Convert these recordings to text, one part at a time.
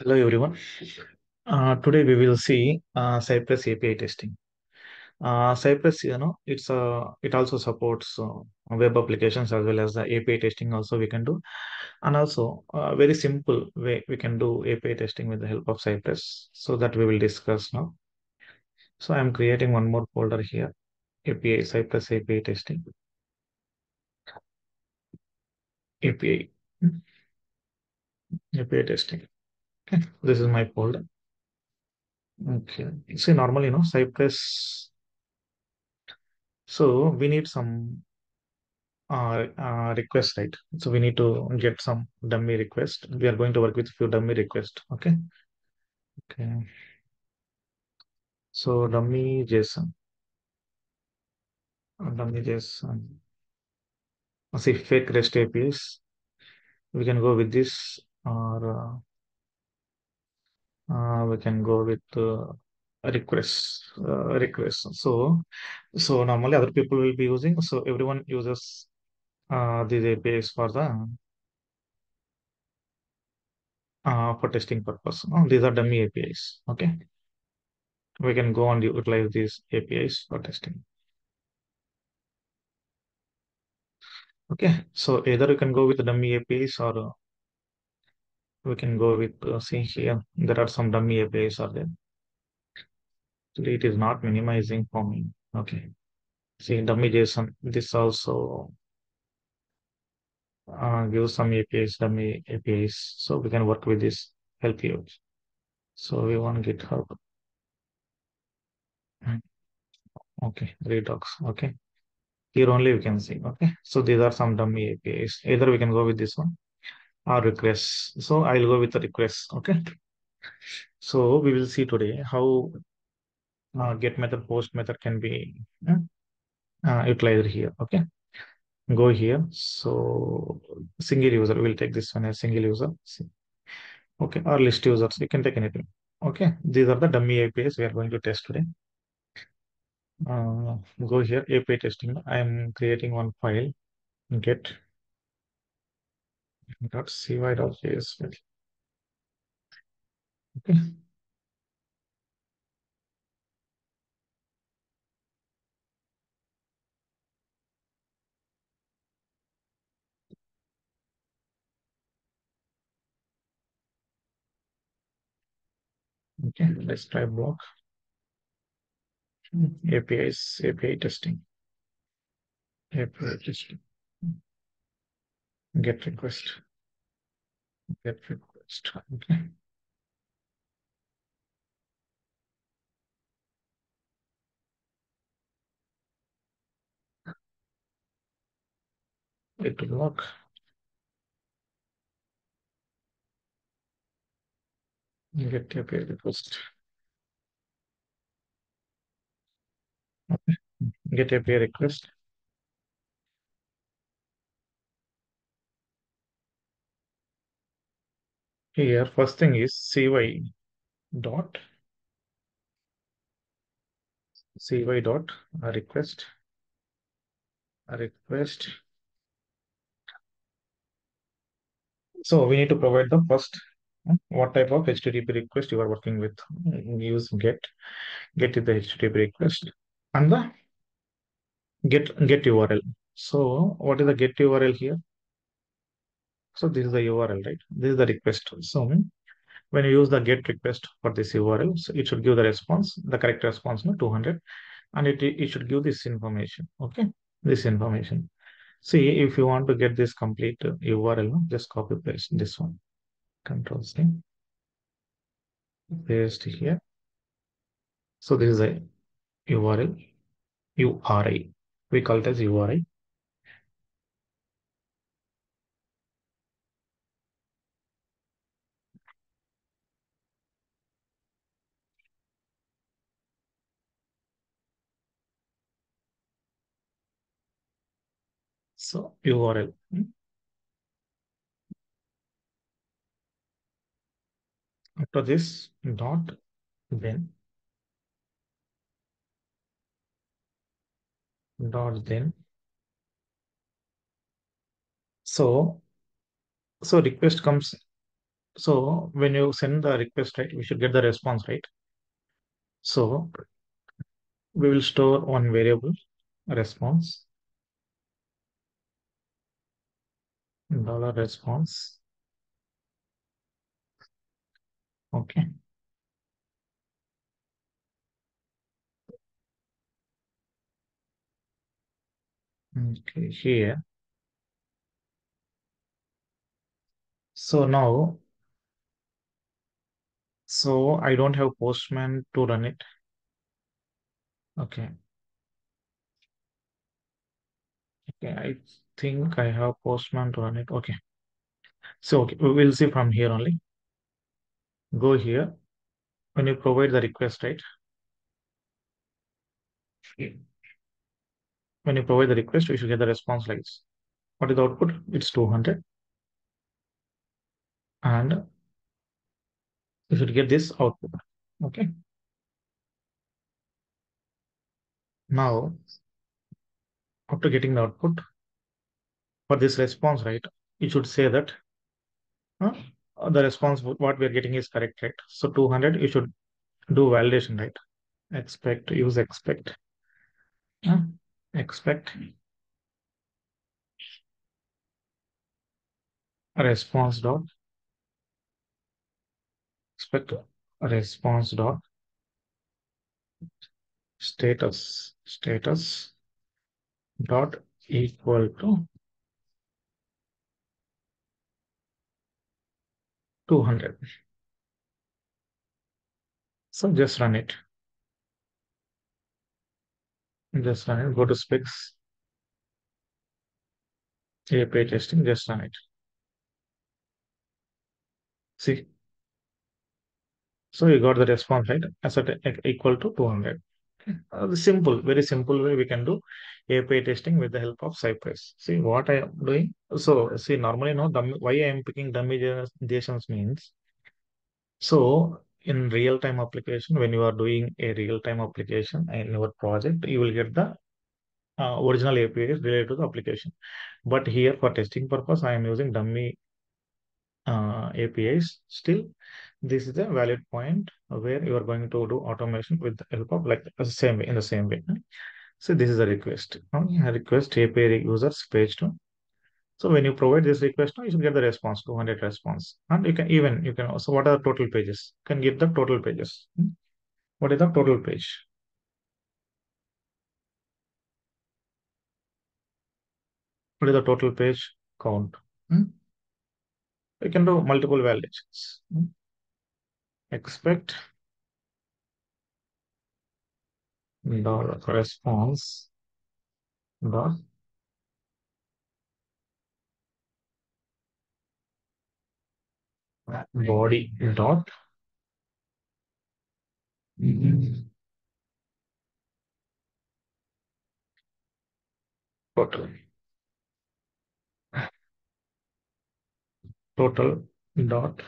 Hello everyone. Today we will see Cypress API testing. Cypress, it also supports web applications as well as the API testing. Also, we can do, and also very simple way we can do API testing with the help of Cypress. So that we will discuss now. So I am creating one more folder here. API Cypress API testing. API API testing. Okay, this is my folder. Okay. See, normally, Cypress. So we need some request, right? So we need to get some dummy request. We are going to work with few dummy request. Okay. Okay. So dummy JSON. See fake REST APIs. We can go with this, or we can go with request. So normally other people will be using. So everyone uses these APIs for testing purpose. These are dummy APIs. Okay. We can go and utilize these APIs for testing. Okay, so either you can go with the dummy APIs or we can go with, see here, there are some dummy APIs are there. Actually, it is not minimizing for me. Okay, see dummy JSON, this also gives some APIs, dummy APIs. So we can work with this, help you. So we want GitHub. Mm, Okay, Redux. Okay, here only we can see. Okay, so these are some dummy APIs. Either we can go with this one or requests. So I'll go with the requests. Okay. So we will see today how get method, post method can be utilized here. Okay. Go here. So single user, we'll take this one as single user. Okay. Or list users, you can take anything. Okay. These are the dummy APIs we are going to test today. Go here, API testing. I am creating one file, get .cy.js. Okay. Okay. Let's try block APIs, API testing, API testing, get request, get request. Okay. It will work. Get API request. Okay. Get API request. Here, first thing is dot cy dot request. So we need to provide the first what type of HTTP request you are working with. Use get is the HTTP request and the get URL. So what is the get URL here? So this is the URL, right? This is the request. So when you use the get request for this URL, so it should give the response, the correct response, no, 200, and it should give this information. Okay, this information. See, if you want to get this complete URL, no, just copy paste this one. Control C, paste here. So this is a URL, URI. We call it as URI. So URL. After this, dot then dot then. So request comes. So when you send the request, right, we should get the response, right? So we will store one variable response, dollar response. Okay. Okay, here. So now, so I don't have Postman to run it. Okay. Okay, I think I have Postman to run it. Okay. So okay, we will see from here only. Go here. When you provide the request, right? When you provide the request, you should get the response like this. What is the output? It's 200. And you should get this output. Okay. Now, after getting the output for this response, right? You should say that uh, the response, what we are getting is correct, right? So 200, you should do validation, right? Expect, use expect. uh, Expect response dot, expect response dot status dot equal to 200. So just run it. Just run it. Go to specs, API testing, just run it. See, so you got the response, right? As equal to 200. The simple, very simple way we can do API testing with the help of Cypress. See what I am doing. So see, normally no dummy, why I am picking dummy JSONs means, so in real-time application, when you are doing a real-time application in your project, you will get the original APIs related to the application. But here for testing purpose, I am using dummy APIs. Still, this is a valid point where you are going to do automation with the help of like the same way, in the same way. So this is a request. A request API users page to. So when you provide this request, you should get the response, 200 response. And you can also, what are the total pages? You can get the total pages. What is the total page? What is the total page count? Hmm? You can do multiple validations. Expect dollar response dot body dot total. Total dot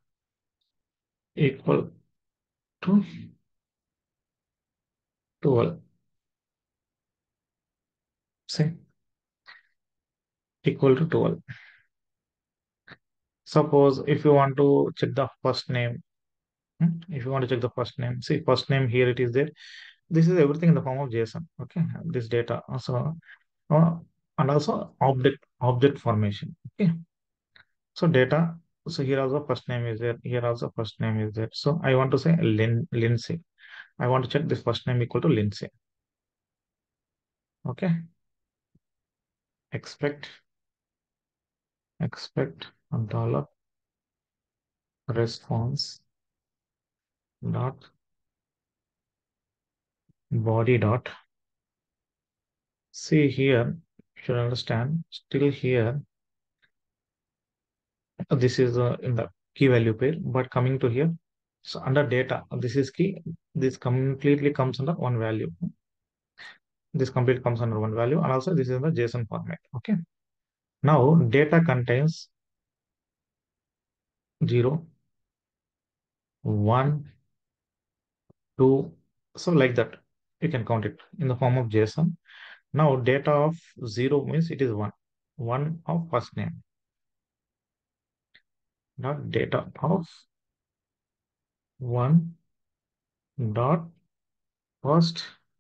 equal to 12. Say equal to 12. Suppose if you want to check the first name, if you want to check the first name, see first name here it is there. This is everything in the form of JSON. Okay, this data also uh, and also object formation. Okay, so data. So here also first name is there. Here also first name is there. So I want to say Lindsay. I want to check this first name equal to Lindsay. Okay, expect a dollar response dot body dot. See here, you should understand. Still here, this is in the key value pair. But coming to here, so under data, this is key. This completely comes under one value. This complete comes under one value, and also this is in the JSON format. Okay. Now data contains 0, 1, 2. So like that, you can count it in the form of JSON. Now data of 0 means it is 1. 1 of first name. dot data of one dot first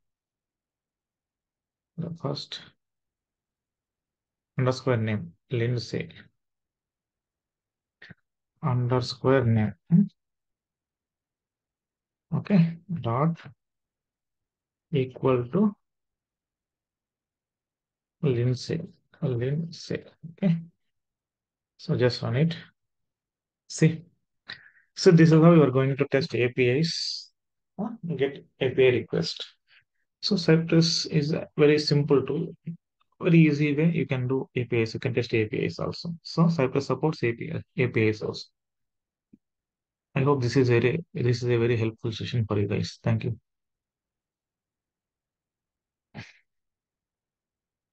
the first underscore name Lindsay underscore name. Okay, dot equal to Lindsay. Lindsay. Okay, so just run it. See, so this is how you are going to test APIs. Get API request. So Cypress is a very simple tool, very easy way you can do APIs. You can test APIs also. So Cypress supports APIs also. I hope this is a very helpful session for you guys. Thank you.